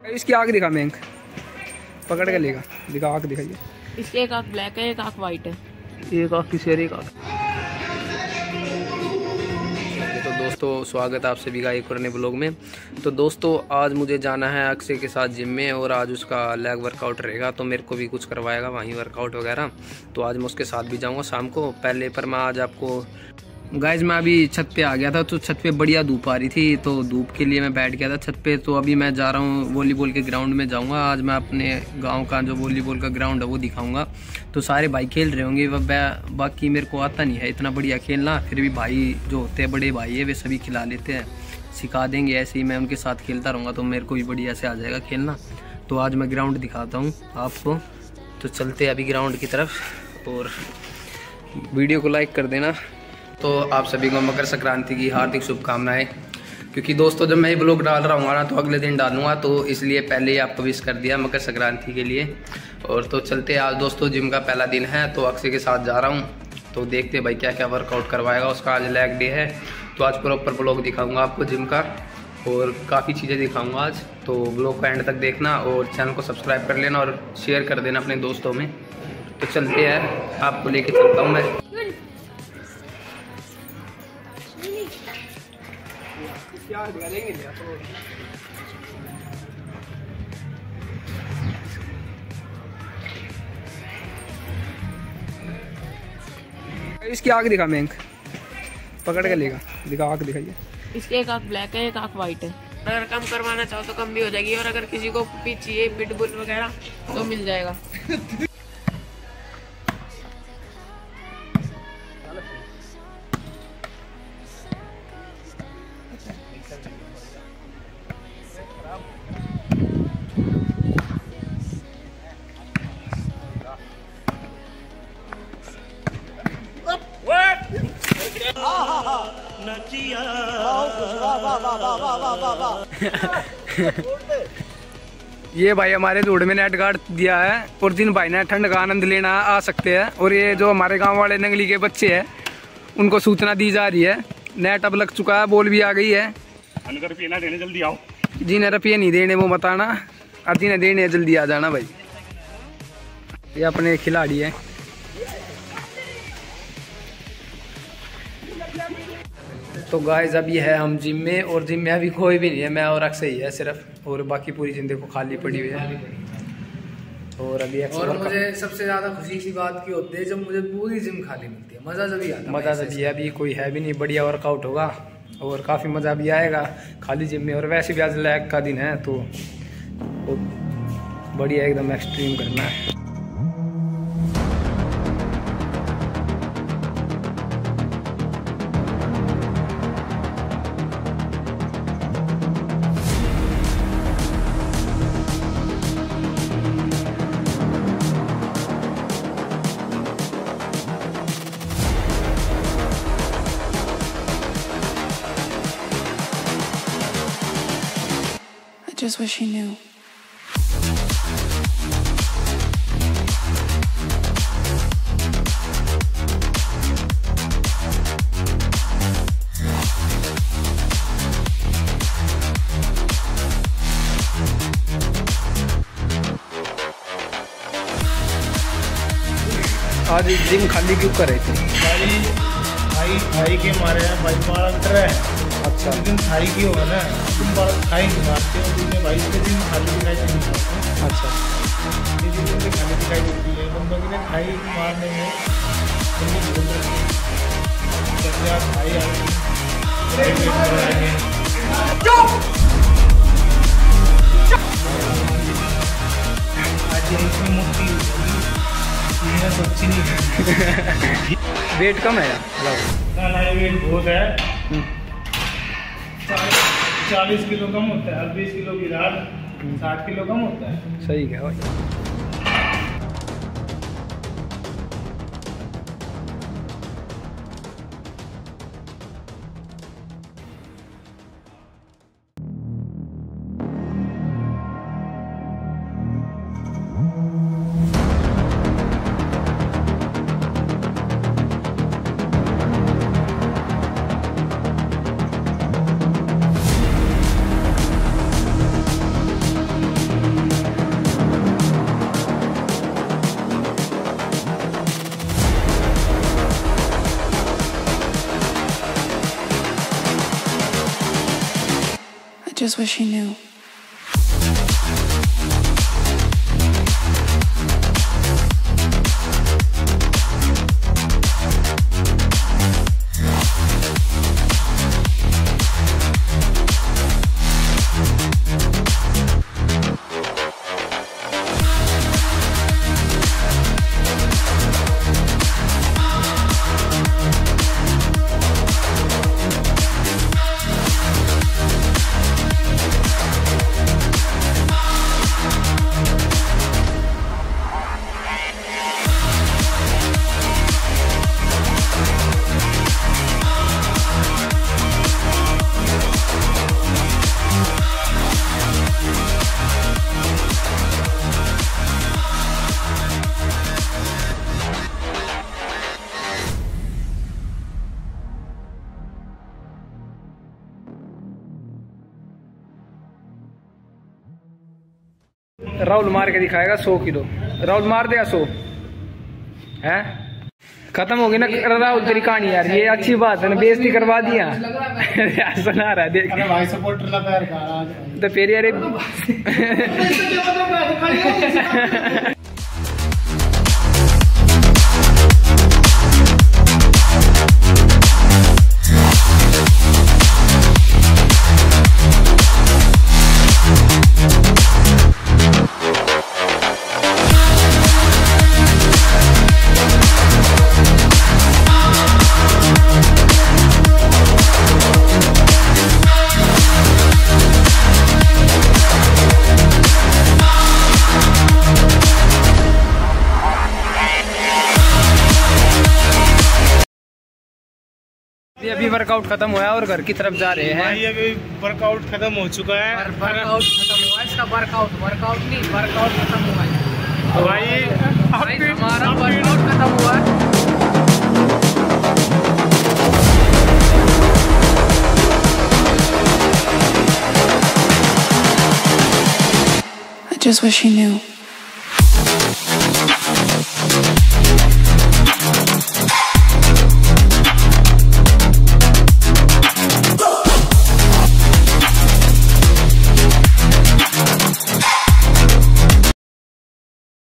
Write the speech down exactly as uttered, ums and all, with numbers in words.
इसकी आँख दिखा मैंक पकड़ के लेगा दिखा आँख दिखाइए। इसकी एक आँख ब्लैक है, एक आँख वाइट है। एक आँख की शेर एक आँख। तो दोस्तों स्वागत है आप सभी का एक और नए ब्लॉग में। तो दोस्तों आज मुझे जाना है अक्षय के साथ जिम में और आज उसका लेग वर्कआउट रहेगा तो मेरे को भी कुछ करवाएगा वहीं वर्कआउट वगैरह। तो आज मैं उसके साथ भी जाऊंगा शाम को। पहले पर मैं आज आपको गाइज मैं अभी छत पे आ गया था तो छत पे बढ़िया धूप आ रही थी तो धूप के लिए मैं बैठ गया था छत पे। तो अभी मैं जा रहा हूँ वॉलीबॉल के ग्राउंड में जाऊँगा। आज मैं अपने गांव का जो वॉलीबॉल का ग्राउंड है वो दिखाऊंगा। तो सारे भाई खेल रहे होंगे वह, बाकी मेरे को आता नहीं है इतना बढ़िया खेलना। फिर भी भाई जो होते हैं बड़े भाई है वे सभी खिला लेते हैं, सिखा देंगे। ऐसे ही मैं उनके साथ खेलता रहूँगा तो मेरे को भी बढ़िया से आ जाएगा खेलना। तो आज मैं ग्राउंड दिखाता हूँ आपको। तो चलते हैं अभी ग्राउंड की तरफ और वीडियो को लाइक कर देना। तो आप सभी को मकर संक्रांति की हार्दिक शुभकामनाएं। क्योंकि दोस्तों जब मैं ये ब्लॉग डाल रहा हूँ ना तो अगले दिन डालूंगा तो इसलिए पहले ही आपको विश कर दिया मकर संक्रांति के लिए। और तो चलते आज दोस्तों जिम का पहला दिन है तो अक्षय के साथ जा रहा हूँ। तो देखते भाई क्या क्या वर्कआउट करवाएगा। उसका आज लेग डे है तो आज प्रॉपर ब्लॉग दिखाऊँगा आपको जिम का और काफ़ी चीज़ें दिखाऊँगा आज। तो ब्लॉग का एंड तक देखना और चैनल को सब्सक्राइब कर लेना और शेयर कर देना अपने दोस्तों में। तो चलते हैं आपको लेके चलता हूँ मैं। इसकी आँख दिखा मैंक पकड़ के लेगा दिखा आँख दिखाइए। इसकी एक आँख ब्लैक है, एक आँख वाइट है। अगर कम करवाना चाहो तो कम भी हो जाएगी और अगर किसी को चाहिए पिटबुल वगैरह तो मिल जाएगा। ये भाई हमारे धूड़ में नेट गार्ड दिया है और जिन भाई ने ठंड का आनंद लेना आ सकते हैं। और ये जो हमारे गांव वाले नंगली के बच्चे हैं उनको सूचना दी जा रही है नेट अब लग चुका है, बॉल भी आ गई है। रुपये ना देने जल्दी आओ। जिन्हें रुपये नहीं देने वो बताना और जिन्हें देने जल्दी आ जाना भाई। ये अपने खिलाड़ी है। तो गाइस अभी है हम जिम में और जिम में अभी कोई भी नहीं है, मैं और अक्षय ही है सिर्फ। और बाकी पूरी जिम देखो खाली पड़ी हुई है। और अभी और मुझे सबसे ज्यादा खुशी की बात की होती है जब मुझे पूरी जिम खाली मिलती है। मजा जब ही आता है। मजा जब भी अभी कोई है भी नहीं, बढ़िया वर्कआउट होगा और काफ़ी मज़ा भी आएगा खाली जिम में। और वैसे भी आज लैग का दिन है तो बढ़िया एकदम एक्सट्रीम करना है। Just wish he knew. आज जिम खाली क्यों कर रहे थे? भाई भाई भाई के मारे हैं भाई बारह मीटर है। अच्छा दिन खाई की होगा ना तुम बारह खाई नहीं मारते हो दिन भाई के दिन खाली दिखाई नहीं मारते। अच्छा ये दिन में खाली दिखाई देती है बंदों के लिए खाई मारने में खाई आएंगे। आज इसमें मूर्ति अच्छी नहीं है। वेट कम है यार? वेट बहुत है, चालीस किलो कम होता है। बीस किलो की रात साठ किलो कम होता है। सही है भाई। just wish he knew. Rahul मार के दिखाएगा सौ किलो। राहुल मार देगा सौ है। खत्म हो गई ना राहुल तेरी कहानी यार। ये अच्छी बात है ना, बेइज्जती करवा दिया। सुना रहा है देख। अरे भाई सपोर्टर ला पैर का तो फिर यार अभी वर्कआउट खत्म हुआ और घर की तरफ जा रहे हैं। भाई अभी वर्कआउट खत्म हो चुका है। वर्कआउट खत्म हुआ इसका। वर्कआउट वर्कआउट नहीं वर्कआउट खत्म हुआ है। तो भाई भाई हमारा वर्कआउट खत्म हुआ है। I just wish he knew.